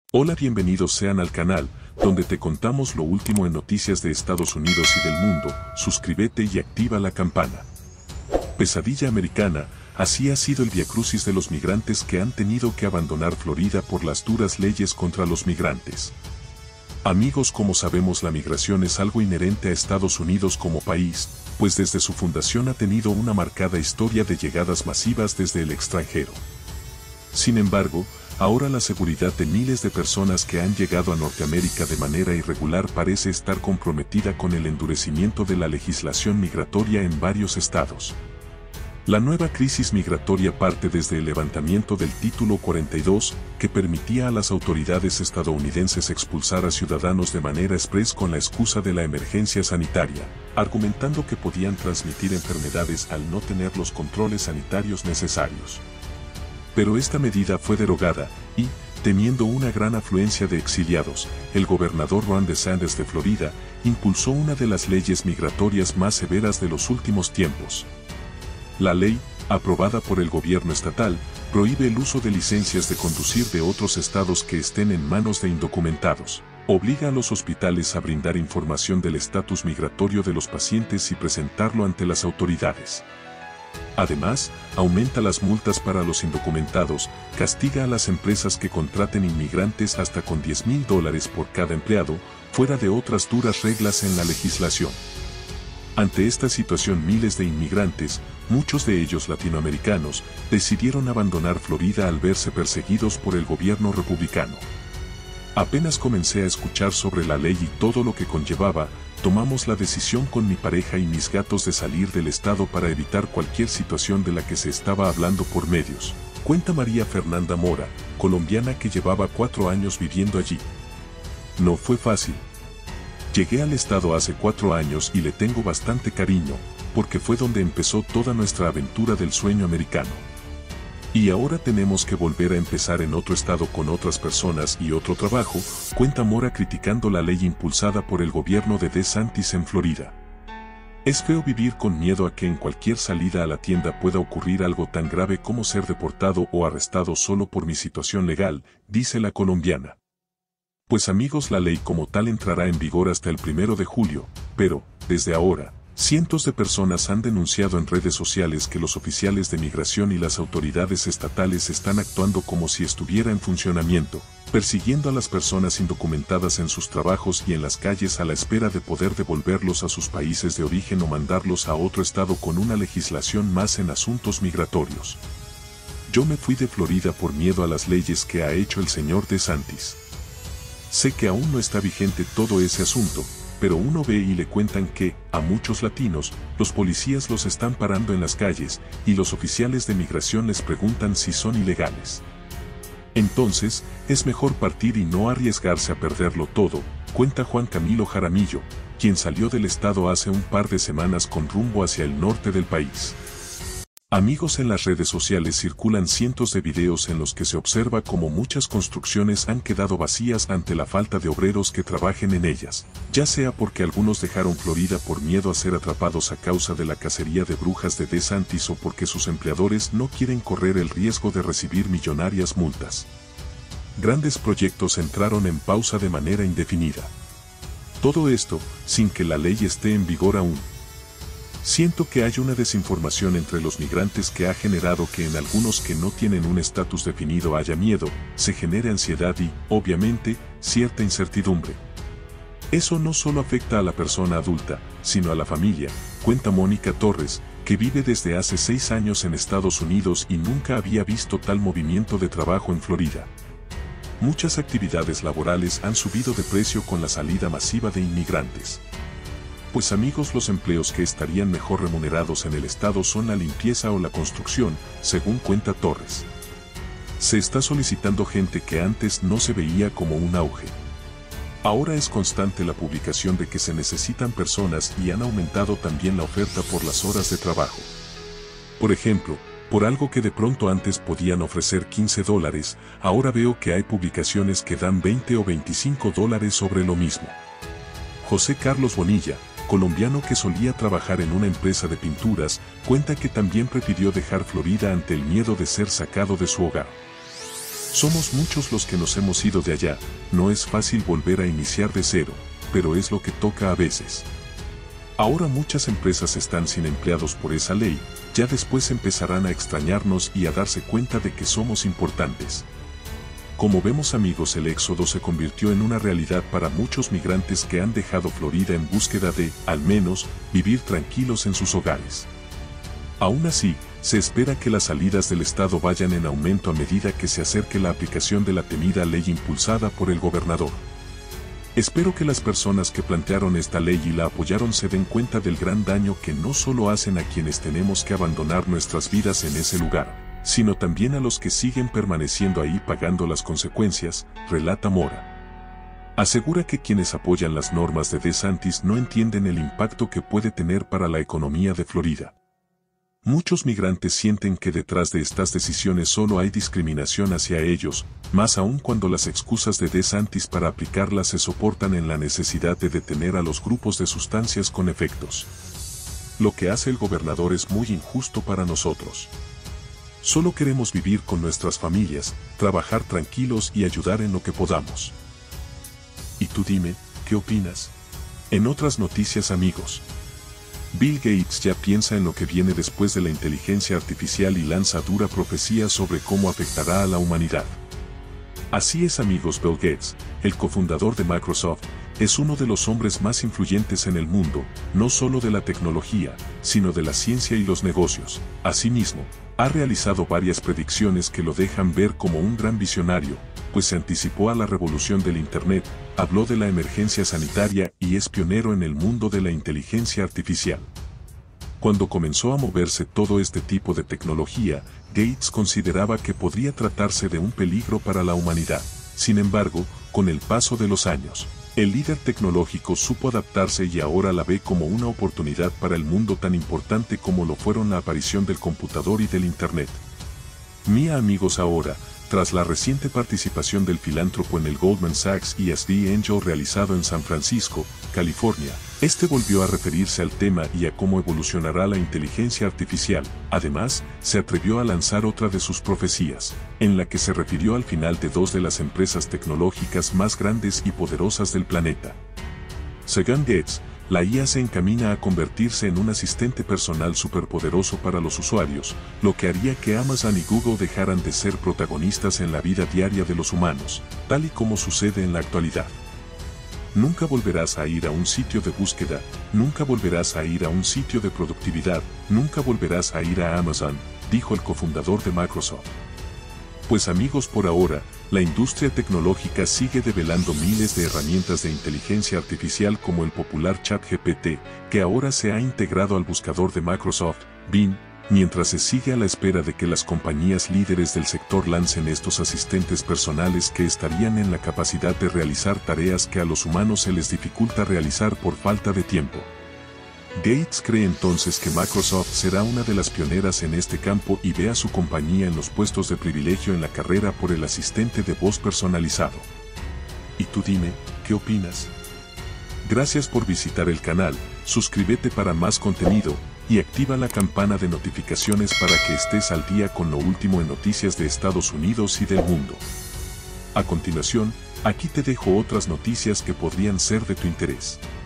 Hola, bienvenidos sean al canal, donde te contamos lo último en noticias de Estados Unidos y del mundo. Suscríbete y activa la campana. Pesadilla americana, así ha sido el viacrucis de los migrantes que han tenido que abandonar Florida por las duras leyes contra los migrantes. Amigos, como sabemos, la migración es algo inherente a Estados Unidos como país, pues desde su fundación ha tenido una marcada historia de llegadas masivas desde el extranjero. Sin embargo, ahora la seguridad de miles de personas que han llegado a Norteamérica de manera irregular parece estar comprometida con el endurecimiento de la legislación migratoria en varios estados. La nueva crisis migratoria parte desde el levantamiento del Título 42, que permitía a las autoridades estadounidenses expulsar a ciudadanos de manera express con la excusa de la emergencia sanitaria, argumentando que podían transmitir enfermedades al no tener los controles sanitarios necesarios. Pero esta medida fue derogada y, temiendo una gran afluencia de exiliados, el gobernador Ron DeSantis de Florida impulsó una de las leyes migratorias más severas de los últimos tiempos. La ley, aprobada por el gobierno estatal, prohíbe el uso de licencias de conducir de otros estados que estén en manos de indocumentados. Obliga a los hospitales a brindar información del estatus migratorio de los pacientes y presentarlo ante las autoridades. Además, aumenta las multas para los indocumentados, castiga a las empresas que contraten inmigrantes hasta con $10,000 por cada empleado, fuera de otras duras reglas en la legislación. Ante esta situación, miles de inmigrantes, muchos de ellos latinoamericanos, decidieron abandonar Florida al verse perseguidos por el gobierno republicano. Apenas comencé a escuchar sobre la ley y todo lo que conllevaba, tomamos la decisión con mi pareja y mis gatos de salir del estado para evitar cualquier situación de la que se estaba hablando por medios. Cuenta María Fernanda Mora, colombiana que llevaba 4 años viviendo allí. No fue fácil. Llegué al estado hace 4 años y le tengo bastante cariño, porque fue donde empezó toda nuestra aventura del sueño americano. Y ahora tenemos que volver a empezar en otro estado con otras personas y otro trabajo, cuenta Mora criticando la ley impulsada por el gobierno de DeSantis en Florida. Es feo vivir con miedo a que en cualquier salida a la tienda pueda ocurrir algo tan grave como ser deportado o arrestado solo por mi situación legal, dice la colombiana. Pues amigos, la ley como tal entrará en vigor hasta el 1 de julio, pero, desde ahora, cientos de personas han denunciado en redes sociales que los oficiales de migración y las autoridades estatales están actuando como si estuviera en funcionamiento, persiguiendo a las personas indocumentadas en sus trabajos y en las calles a la espera de poder devolverlos a sus países de origen o mandarlos a otro estado con una legislación más en asuntos migratorios. Yo me fui de Florida por miedo a las leyes que ha hecho el señor DeSantis. Sé que aún no está vigente todo ese asunto, pero uno ve y le cuentan que, a muchos latinos, los policías los están parando en las calles, y los oficiales de migración les preguntan si son ilegales. Entonces, es mejor partir y no arriesgarse a perderlo todo, cuenta Juan Camilo Jaramillo, quien salió del estado hace un par de semanas con rumbo hacia el norte del país. Amigos, en las redes sociales circulan cientos de videos en los que se observa cómo muchas construcciones han quedado vacías ante la falta de obreros que trabajen en ellas, ya sea porque algunos dejaron Florida por miedo a ser atrapados a causa de la cacería de brujas de DeSantis o porque sus empleadores no quieren correr el riesgo de recibir millonarias multas. Grandes proyectos entraron en pausa de manera indefinida. Todo esto, sin que la ley esté en vigor aún. Siento que hay una desinformación entre los migrantes que ha generado que en algunos que no tienen un estatus definido haya miedo, se genere ansiedad y, obviamente, cierta incertidumbre. Eso no solo afecta a la persona adulta, sino a la familia, cuenta Mónica Torres, que vive desde hace 6 años en Estados Unidos y nunca había visto tal movimiento de trabajo en Florida. Muchas actividades laborales han subido de precio con la salida masiva de inmigrantes. Pues amigos, los empleos que estarían mejor remunerados en el estado son la limpieza o la construcción, según cuenta Torres. Se está solicitando gente que antes no se veía como un auge. Ahora es constante la publicación de que se necesitan personas y han aumentado también la oferta por las horas de trabajo. Por ejemplo, por algo que de pronto antes podían ofrecer $15, ahora veo que hay publicaciones que dan $20 o $25 sobre lo mismo. José Carlos Bonilla, colombiano que solía trabajar en una empresa de pinturas, cuenta que también prefirió dejar Florida ante el miedo de ser sacado de su hogar. Somos muchos los que nos hemos ido de allá, no es fácil volver a iniciar de cero, pero es lo que toca a veces. Ahora muchas empresas están sin empleados por esa ley, ya después empezarán a extrañarnos y a darse cuenta de que somos importantes. Como vemos amigos, el éxodo se convirtió en una realidad para muchos migrantes que han dejado Florida en búsqueda de, al menos, vivir tranquilos en sus hogares. Aún así, se espera que las salidas del estado vayan en aumento a medida que se acerque la aplicación de la temida ley impulsada por el gobernador. Espero que las personas que plantearon esta ley y la apoyaron se den cuenta del gran daño que no solo hacen a quienes tenemos que abandonar nuestras vidas en ese lugar, sino también a los que siguen permaneciendo ahí pagando las consecuencias, relata Mora. Asegura que quienes apoyan las normas de DeSantis no entienden el impacto que puede tener para la economía de Florida. Muchos migrantes sienten que detrás de estas decisiones solo hay discriminación hacia ellos, más aún cuando las excusas de DeSantis para aplicarlas se soportan en la necesidad de detener a los grupos de sustancias con efectos. Lo que hace el gobernador es muy injusto para nosotros. Solo queremos vivir con nuestras familias, trabajar tranquilos y ayudar en lo que podamos. Y tú dime, ¿qué opinas? En otras noticias amigos, Bill Gates ya piensa en lo que viene después de la inteligencia artificial y lanza dura profecía sobre cómo afectará a la humanidad. Así es amigos, Bill Gates, el cofundador de Microsoft, es uno de los hombres más influyentes en el mundo, no solo de la tecnología, sino de la ciencia y los negocios. Asimismo, ha realizado varias predicciones que lo dejan ver como un gran visionario, pues se anticipó a la revolución del Internet, habló de la emergencia sanitaria y es pionero en el mundo de la inteligencia artificial. Cuando comenzó a moverse todo este tipo de tecnología, Gates consideraba que podría tratarse de un peligro para la humanidad. Sin embargo, con el paso de los años, el líder tecnológico supo adaptarse y ahora la ve como una oportunidad para el mundo tan importante como lo fueron la aparición del computador y del Internet. Amigos, ahora, tras la reciente participación del filántropo en el Goldman Sachs ESG Angel realizado en San Francisco, California, este volvió a referirse al tema y a cómo evolucionará la inteligencia artificial. Además, se atrevió a lanzar otra de sus profecías, en la que se refirió al final de dos de las empresas tecnológicas más grandes y poderosas del planeta. Según Gates, la IA se encamina a convertirse en un asistente personal superpoderoso para los usuarios, lo que haría que Amazon y Google dejaran de ser protagonistas en la vida diaria de los humanos, tal y como sucede en la actualidad. Nunca volverás a ir a un sitio de búsqueda, nunca volverás a ir a un sitio de productividad, nunca volverás a ir a Amazon, dijo el cofundador de Microsoft. Pues amigos, por ahora, la industria tecnológica sigue develando miles de herramientas de inteligencia artificial como el popular ChatGPT, que ahora se ha integrado al buscador de Microsoft, Bing, mientras se sigue a la espera de que las compañías líderes del sector lancen estos asistentes personales que estarían en la capacidad de realizar tareas que a los humanos se les dificulta realizar por falta de tiempo. Gates cree entonces que Microsoft será una de las pioneras en este campo y ve a su compañía en los puestos de privilegio en la carrera por el asistente de voz personalizado. Y tú dime, ¿qué opinas? Gracias por visitar el canal, suscríbete para más contenido, y activa la campana de notificaciones para que estés al día con lo último en noticias de Estados Unidos y del mundo. A continuación, aquí te dejo otras noticias que podrían ser de tu interés.